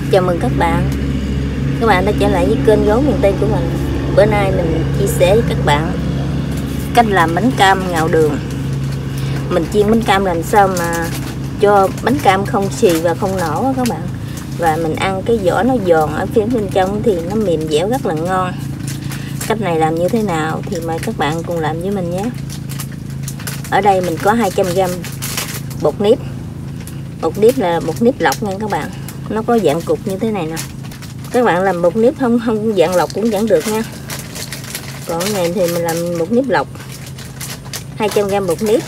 Chào mừng các bạn đã trở lại với kênh Gấu Miền Tây của mình. Bữa nay mình chia sẻ với các bạn cách làm bánh cam ngào đường. Mình chiên bánh cam làm sao mà cho bánh cam không xì và không nổ đó các bạn. Và mình ăn cái vỏ nó giòn, ở phía bên trong thì nó mềm dẻo rất là ngon. Cách này làm như thế nào thì mời các bạn cùng làm với mình nhé. Ở đây mình có 200g bột nếp. Bột nếp là bột nếp lọc nha các bạn. Nó có dạng cục như thế này nè. Các bạn làm bột nếp không dạng lọc cũng vẫn được nha. Còn cái này thì mình làm bột nếp lọc. 200g bột nếp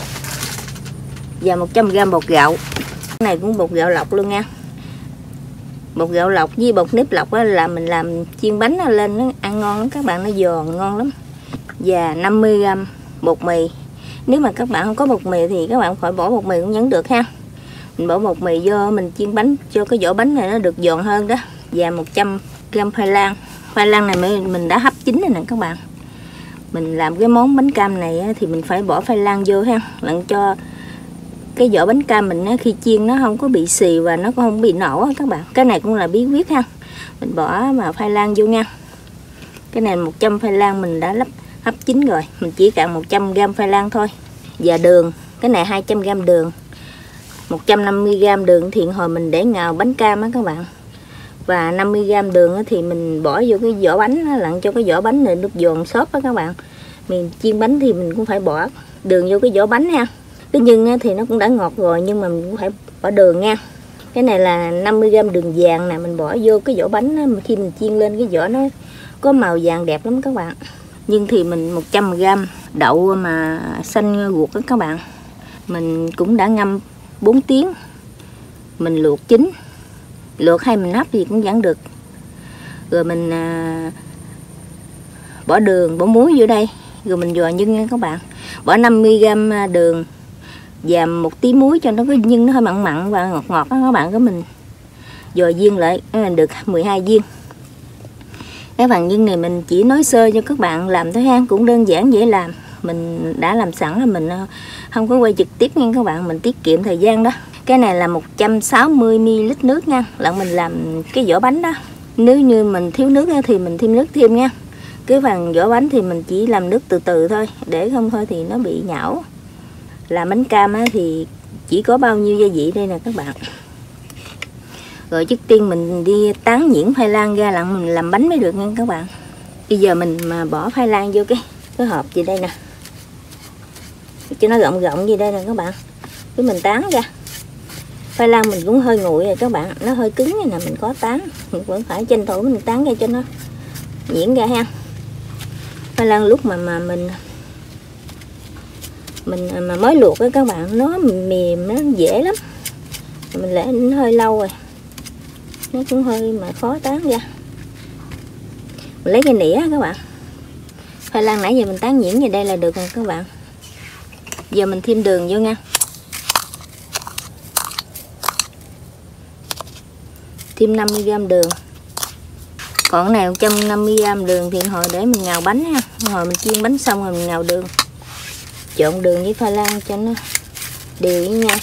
và 100g bột gạo. Cái này cũng bột gạo lọc luôn nha. Bột gạo lọc với bột nếp lọc đó là mình làm chiên bánh nó lên nó ăn ngon lắm các bạn, nó giòn ngon lắm. Và 50g bột mì. Nếu mà các bạn không có bột mì thì các bạn khỏi bỏ bột mì cũng vẫn được ha. Mình bỏ bột mì vô mình chiên bánh cho cái vỏ bánh này nó được giòn hơn đó. Và 100g khoai lang. Khoai lang này mình đã hấp chín rồi nè các bạn. Mình làm cái món bánh cam này thì mình phải bỏ khoai lang vô ha, làm cho cái vỏ bánh cam mình khi chiên nó không có bị xì và nó cũng không bị nổ các bạn. Cái này cũng là bí quyết ha. Mình bỏ mà khoai lang vô nha. Cái này 100 khoai lang mình đã hấp chín rồi, mình chỉ cạn 100g khoai lang thôi. Và đường, cái này 200g đường, 150g đường thì hồi mình để ngào bánh cam á các bạn. Và 50g đường thì mình bỏ vô cái vỏ bánh, làm cho cái vỏ bánh này được giòn xốp á các bạn. Mình chiên bánh thì mình cũng phải bỏ đường vô cái vỏ bánh ha. Cái nhân thì nó cũng đã ngọt rồi nhưng mà mình cũng phải bỏ đường nha. Cái này là 50g đường vàng nè, mình bỏ vô cái vỏ bánh khi mình chiên lên cái vỏ nó có màu vàng đẹp lắm các bạn. Nhưng thì mình 100g đậu mà xanh ruột đó các bạn. Mình cũng đã ngâm 4 tiếng. Mình luộc chín. Luộc hay mình hấp gì cũng vẫn được. Rồi mình bỏ đường, bỏ muối vô đây. Rồi mình dò nhân nha các bạn. Bỏ 50g đường và 1 tí muối cho nó cái nhân nó hơi mặn mặn và ngọt ngọt đó các bạn. Cái mình dò viên lại được 12 viên. Cái phần nhân này mình chỉ nói sơ cho các bạn làm thôi ha, cũng đơn giản dễ làm. Mình đã làm sẵn là mình không có quay trực tiếp nha các bạn, mình tiết kiệm thời gian đó. Cái này là 160ml nước nha, là mình làm cái vỏ bánh đó. Nếu như mình thiếu nước thì mình thêm nước thêm nha. Cái phần vỏ bánh thì mình chỉ làm nước từ từ thôi, để không thôi thì nó bị nhão. Làm bánh cam thì chỉ có bao nhiêu gia vị đây nè các bạn. Rồi trước tiên mình đi tán nhuyễn khoai lang ra là mình làm bánh mới được nha các bạn. Bây giờ mình mà bỏ khoai lang vô cái hộp gì đây nè, cho nó rộng rộng gì đây nè các bạn. Cái mình tán ra. Khoai lang mình cũng hơi nguội rồi các bạn, nó hơi cứng như nè, mình có tán, mình vẫn phải tranh thủ mình tán ra cho nó nhuyễn ra ha. Khoai lang lúc mà mình mới luộc với các bạn, nó mềm, nó dễ lắm. Mình để nó hơi lâu rồi, nó cũng hơi mà khó tán ra. Mình lấy cái nĩa các bạn. Khoai lang nãy giờ mình tán nhuyễn về đây là được rồi các bạn. Giờ mình thêm đường vô nha. Thêm 50g đường. Còn cái này 150g đường thì hồi để mình ngào bánh ha. Hồi mình chiên bánh xong rồi mình ngào đường. Trộn đường với khoai lang cho nó đều với nhau.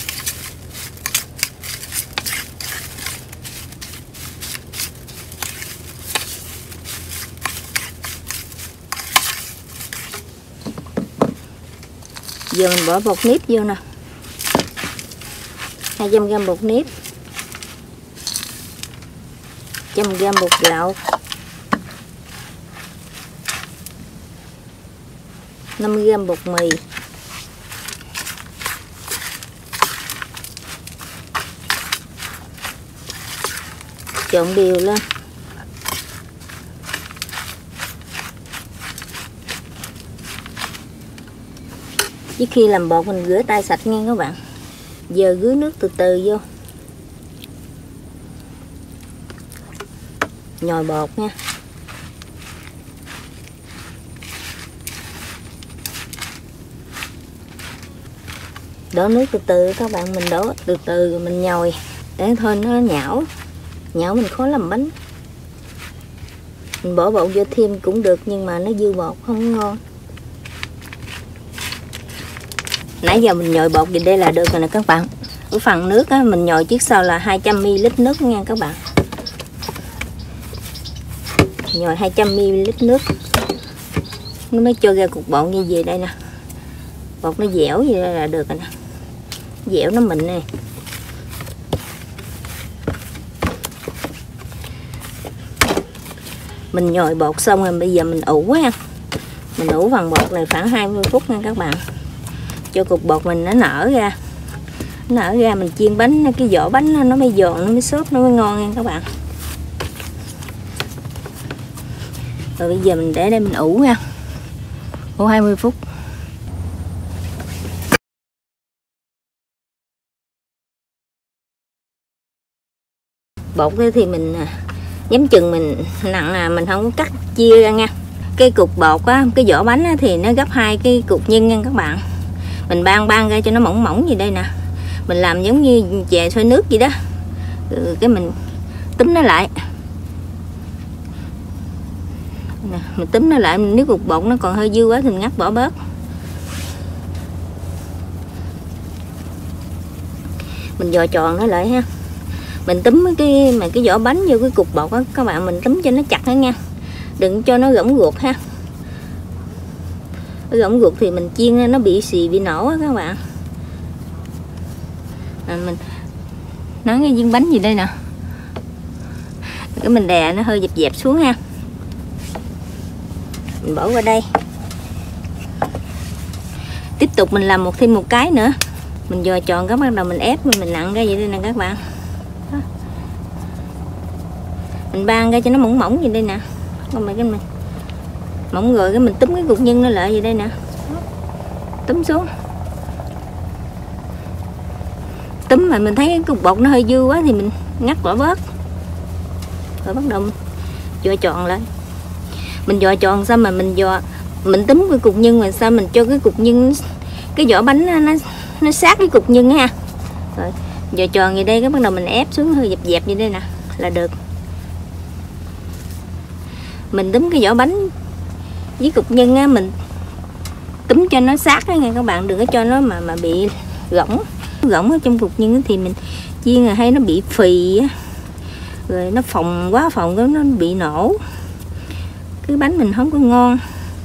Giờ mình bỏ bột nếp vô nè. 200g bột nếp, 100g bột gạo, 50g bột mì, trộn đều lên. Trước khi làm bột mình rửa tay sạch nha các bạn. Giờ rưới nước từ từ vô. Nhồi bột nha. Đổ nước từ từ các bạn, mình đổ từ từ rồi mình nhồi để thôi nó nhão. Nhão mình khó làm bánh. Mình bỏ bột vô thêm cũng được nhưng mà nó dư bột không ngon. Nãy giờ mình nhồi bột gì đây là được rồi nè các bạn. Cái phần nước á, mình nhồi trước sau là 200ml nước nha các bạn. nhồi 200ml nước nó mới cho ra cục bột như vậy đây nè. Bột nó dẻo vậy là được rồi nè, dẻo nó mịn nè. Mình nhồi bột xong rồi bây giờ mình ủ ha. Mình ủ phần bột này khoảng 20 phút nha các bạn, cho cục bột mình nó nở ra. Nở ra mình chiên bánh, cái vỏ bánh nó mới giòn, nó mới xốp, nó mới ngon nha các bạn. Rồi bây giờ mình để đây mình ủ nha, ủ 20 phút. Bột thì mình nhắm chừng mình nặng, mình không có cắt chia ra nha. Cái cục bột á, cái vỏ bánh á, thì nó gấp 2 cái cục nhân nha các bạn. Mình ban ra cho nó mỏng mỏng gì đây nè. Mình làm giống như chè xôi nước vậy đó. Rồi cái mình túm nó lại. Nè, mình túm nó lại, nếu cục bột nó còn hơi dư quá thì mình ngắt bỏ bớt. Mình vò tròn nó lại ha. Mình túm cái vỏ bánh vô cái cục bột á các bạn, mình túm cho nó chặt đó nha. Đừng cho nó gỗng ruột ha. Nó gỗng ruột thì mình chiên nó bị xì bị nổ á các bạn. Mình nói cái viên bánh gì đây nè. Cái mình đè nó hơi dẹp xuống ha. Mình bỏ qua đây. Tiếp tục mình làm thêm một cái nữa. Mình vò tròn cái bắt đầu mình ép mình nặn ra vậy đây nè các bạn. Đó. Mình ban ra cho nó mỏng mỏng vậy đây nè. Còn cái mình mỏng rồi cái mình túm cái cục nhân nó lại vậy đây nè. Túm xuống. Túm mà mình thấy cái cục bột nó hơi dư quá thì mình ngắt bỏ bớt. Rồi bắt đầu vò tròn lại. Mình vò tròn xong mà mình túm cái cục nhân mà sao mình cho cái cục nhân, cái vỏ bánh nó sát cái cục nhân ha. Rồi vò tròn vậy đây cái bắt đầu mình ép xuống hơi dẹp như đây nè là được. Mình túm cái vỏ bánh với cục nhân á, mình túm cho nó sát đó nha các bạn, đừng có cho nó mà bị gỗng ở trong cục nhân thì mình chiên là hay nó bị phì á, rồi nó phồng quá nó bị nổ, cái bánh mình không có ngon.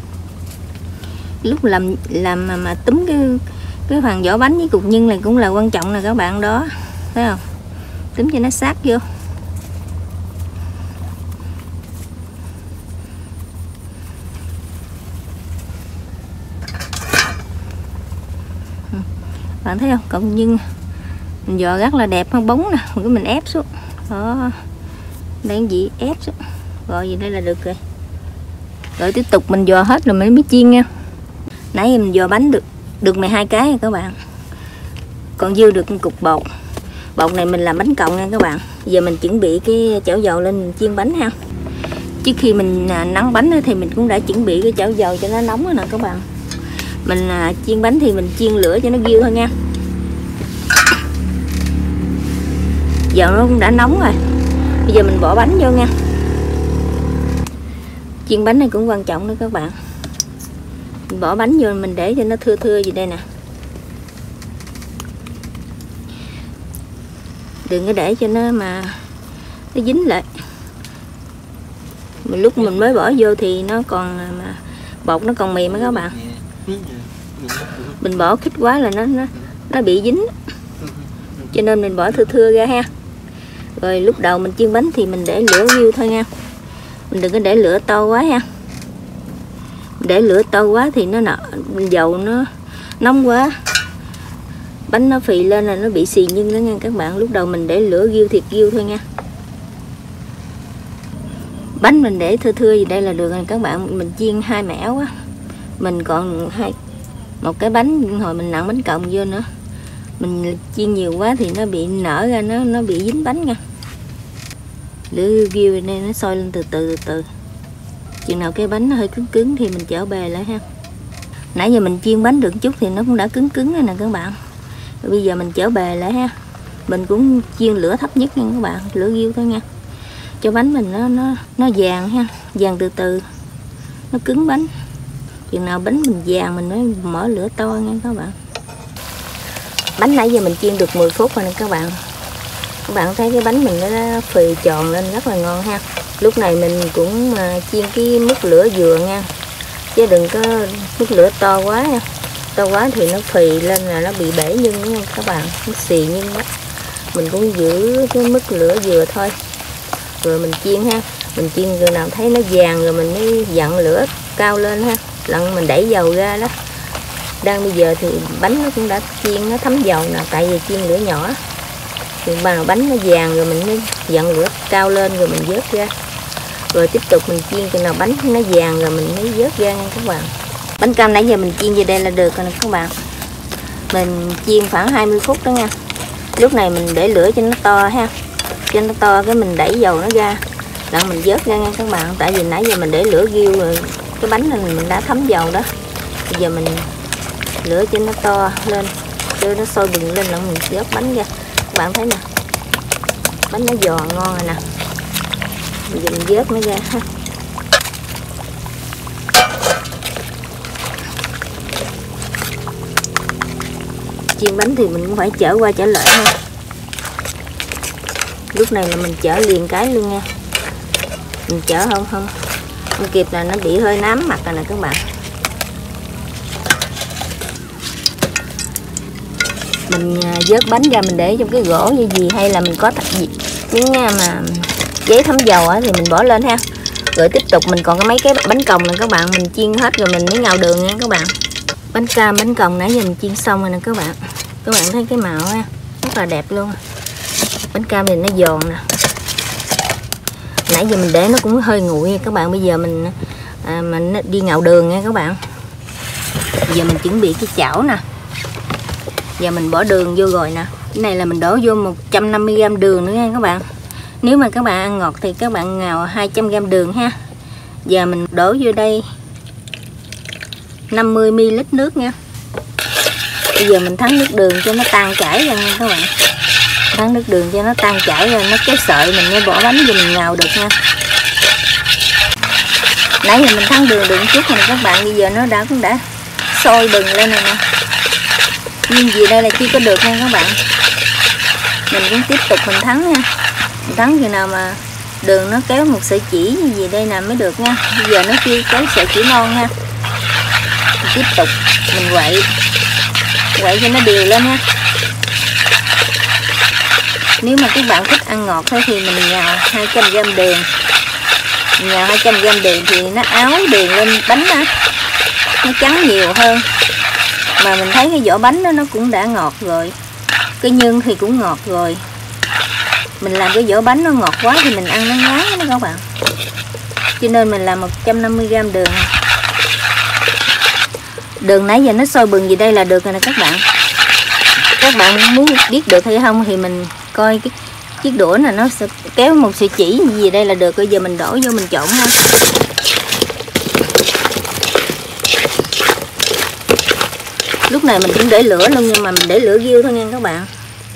Lúc làm mà túm cái phần vỏ bánh với cục nhân này cũng là quan trọng nè các bạn đó, thấy không? Túm cho nó sát vô. Bạn thấy không? Cọng nhân mình vò rất là đẹp, không bóng nè, cái mình ép xuống. Đó. Đang gì ép xuống. Rồi gì đây là được rồi. Rồi tiếp tục mình vò hết rồi mới chiên nha. Nãy mình vò bánh được 12 cái nha các bạn. Còn dư được cục bột. Bột này mình làm bánh còng nha các bạn. Giờ mình chuẩn bị cái chảo dầu lên mình chiên bánh ha. Trước khi mình nắng bánh thì mình cũng đã chuẩn bị cái chảo dầu cho nó nóng rồi nè các bạn. Mình chiên bánh thì mình chiên lửa cho nó ghiêu thôi nha. Dầu nó cũng đã nóng rồi. Bây giờ mình bỏ bánh vô nha. Chiên bánh này cũng quan trọng đó các bạn. Mình bỏ bánh vô mình để cho nó thưa gì đây nè. Đừng có để cho nó mà nó dính lại. Lúc mình mới bỏ vô thì nó còn mà bột nó còn mềm á các bạn. Mình bỏ khít quá là nó bị dính, cho nên mình bỏ thưa ra ha. Rồi lúc đầu mình chiên bánh thì mình để lửa riu thôi nha, mình đừng có để lửa to quá ha. Để lửa to quá thì dầu nó nóng quá, bánh nó phì lên là nó bị xì nhân đó nha các bạn. Lúc đầu mình để lửa riu thiệt riu thôi nha. Bánh mình để thưa gì đây là được rồi các bạn. Mình chiên 2 mẻ quá, mình còn một cái bánh hồi mình nặn bánh còng vô nữa. Mình chiên nhiều quá thì nó bị nở ra, nó bị dính bánh nha. Lửa riu nên nó sôi lên từ từ. Chừng nào cái bánh nó hơi cứng thì mình chở bề lại ha. Nãy giờ mình chiên bánh được chút thì nó cũng đã cứng rồi nè các bạn. Rồi bây giờ mình chở bề lại ha. Mình cũng chiên lửa thấp nhất nha các bạn, lửa riu thôi nha. Cho bánh mình nó vàng ha, vàng từ, nó cứng bánh. Chừng nào bánh mình vàng mình mới mở lửa to nha các bạn. Bánh nãy giờ mình chiên được 10 phút rồi nè các bạn. Các bạn thấy cái bánh mình nó phì tròn lên rất là ngon ha. Lúc này mình cũng chiên cái mức lửa vừa nha, chứ đừng có mức lửa to quá nha. To quá thì nó phì lên là nó bị bể nhân nha các bạn, nó xì nhân đó. Mình cũng giữ cái mức lửa vừa thôi, rồi mình chiên ha. Mình chiên rồi nào thấy nó vàng rồi mình mới dặn lửa cao lên ha, lặn mình đẩy dầu ra đó. Đang bây giờ thì bánh nó cũng đã chiên, nó thấm dầu nè, tại vì chiên lửa nhỏ. Thì mà bánh nó vàng rồi mình mới dặn lửa cao lên rồi mình vớt ra. Rồi tiếp tục mình chiên chừng nào bánh nó vàng rồi mình mới vớt ra nha các bạn. Bánh cam nãy giờ mình chiên về đây là được rồi nè các bạn. Mình chiên khoảng 20 phút đó nha. Lúc này mình để lửa cho nó to ha, cho nó to cái mình đẩy dầu nó ra, đặng mình vớt ra nha các bạn. Tại vì nãy giờ mình để lửa riu rồi, cái bánh này mình đã thấm dầu đó. Bây giờ mình lửa cho nó to lên, cho nó sôi bừng lên, đặng mình vớt bánh ra. Các bạn thấy nè, bánh nó giòn ngon rồi nè. Bây giờ mình vớt nó ra ha. Chiên bánh thì mình cũng phải chở qua chở lại ha. Lúc này là mình chở liền cái luôn nha. Mình chở không kịp là nó bị hơi nám mặt rồi nè các bạn. Mình vớt bánh ra mình để trong cái gỗ như gì, hay là mình có những mà giấy thấm dầu á thì mình bỏ lên ha. Rồi tiếp tục mình còn có mấy cái bánh còng này các bạn, mình chiên hết rồi mình mới ngào đường nha các bạn. Bánh cam, bánh còng nãy giờ mình chiên xong rồi nè các bạn. Các bạn thấy cái màu ha, rất là đẹp luôn. Bánh cam thì nó giòn nè. Nãy giờ mình để nó cũng hơi nguội nha các bạn. Bây giờ mình đi ngào đường nha các bạn. Bây giờ mình chuẩn bị cái chảo nè. Giờ mình bỏ đường vô rồi nè. Cái này là mình đổ vô 150g đường nữa nha các bạn. Nếu mà các bạn ăn ngọt thì các bạn ngào 200g đường ha. Giờ mình đổ vô đây 50ml nước nha. Bây giờ mình thắng nước đường cho nó tan chảy ra nha các bạn. Thắng nước đường cho nó tan chảy ra, nó cái sợi mình mới bỏ bánh vô mình ngào được nha. Nãy giờ mình thắng đường chút rồi các bạn. Bây giờ nó cũng đã sôi bừng lên rồi nè. Nhưng vì đây là chưa có được nha các bạn. Mình cũng tiếp tục mình thắng nha. Mình thắng khi nào mà đường nó kéo một sợi chỉ như gì đây nè mới được nha. Bây giờ nó chưa kéo sợi chỉ non nha. Mình tiếp tục mình quậy cho nó đều lên nha. Nếu mà các bạn thích ăn ngọt thôi thì mình nhào 200g đường. Nhào 200g đường thì nó áo đường lên bánh đó, nó trắng nhiều hơn. Mà mình thấy cái vỏ bánh đó nó cũng đã ngọt rồi, cái nhân thì cũng ngọt rồi. Mình làm cái vỏ bánh nó ngọt quá thì mình ăn nó ngán đó các bạn. Cho nên mình làm 150g đường. Đường nãy giờ nó sôi bừng gì đây là được rồi nè các bạn. Các bạn muốn biết được hay không thì mình coi cái chiếc đũa này nó sẽ kéo một sợi chỉ gì đây là được. Bây giờ mình đổ vô mình trộn ha. Lúc này mình cũng để lửa luôn, nhưng mà mình để lửa riu thôi nha các bạn.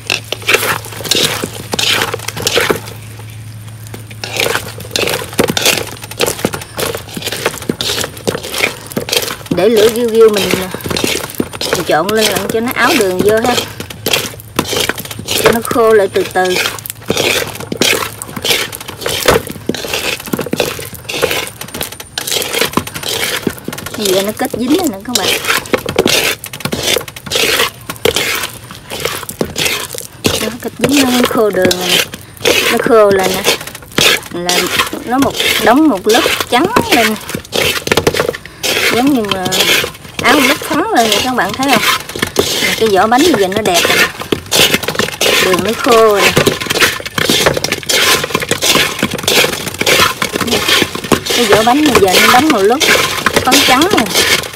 Để lửa riu mình trộn lên lẫn cho nó áo đường vô ha, cho nó khô lại từ từ. Bây giờ nó kết dính rồi nè các bạn. Nó kết dính, nó khô đường rồi nè. Nó khô lên nè, là nó đóng một lớp trắng lên, giống như mà áo lớp trắng lên nè các bạn thấy không? Cái vỏ bánh bây giờ nó đẹp rồi nè. Đường nó khô rồi nè. Cái vỏ bánh bây giờ nó đóng một lớp phấn trắng rồi.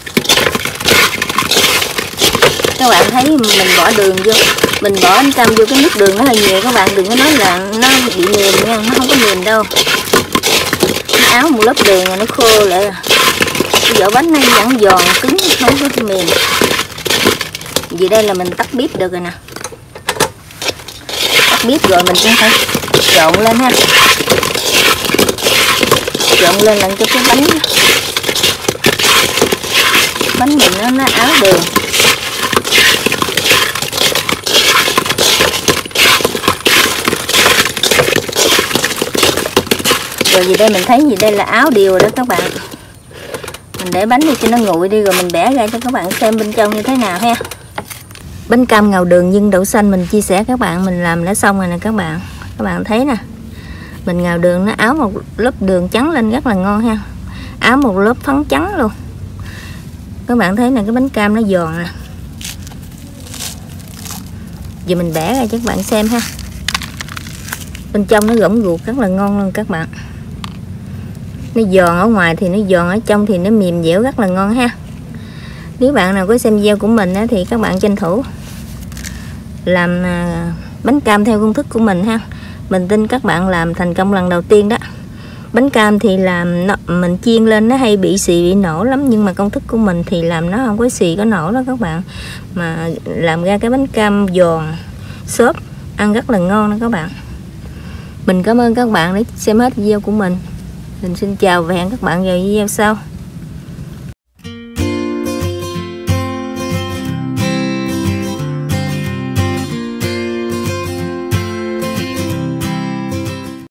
Các bạn thấy mình bỏ đường vô, mình bỏ bánh cam vô, cái nước đường nó hơi nhiều. Các bạn đừng có nói là nó bị mềm nha, nó không có mềm đâu. Nó áo một lớp đường rồi nó khô lại rồi. Cái vỏ bánh nó vẫn giòn cứng, không có mềm. Vì đây là mình tắt bếp được rồi nè. Tắt bếp rồi mình cũng phải trộn lên ha. Trộn lên làm cho cái bánh mình nó áo đường. Rồi gì đây mình thấy gì đây là áo điều rồi đó các bạn. Mình để bánh đi cho nó nguội đi rồi mình bẻ ra cho các bạn xem bên trong như thế nào ha. Bánh cam ngào đường nhân đậu xanh mình chia sẻ các bạn, mình làm đã xong rồi nè các bạn. Các bạn thấy nè. Mình ngào đường nó áo một lớp đường trắng lên rất là ngon ha. Áo một lớp phấn trắng luôn. Các bạn thấy nè, cái bánh cam nó giòn nè. Giờ mình bẻ ra cho các bạn xem ha. Bên trong nó gỗng ruột rất là ngon luôn các bạn. Nó giòn ở ngoài thì nó giòn, ở trong thì nó mềm dẻo rất là ngon ha. Nếu bạn nào có xem video của mình á, thì các bạn tranh thủ làm bánh cam theo công thức của mình ha. Mình tin các bạn làm thành công lần đầu tiên đó. Bánh cam thì làm mình chiên lên nó hay bị xì bị nổ lắm, nhưng mà công thức của mình thì làm nó không có xì có nổ đó các bạn, mà làm ra cái bánh cam giòn xốp ăn rất là ngon đó các bạn. Mình cảm ơn các bạn đã xem hết video của mình. Mình xin chào và hẹn các bạn vào video sau.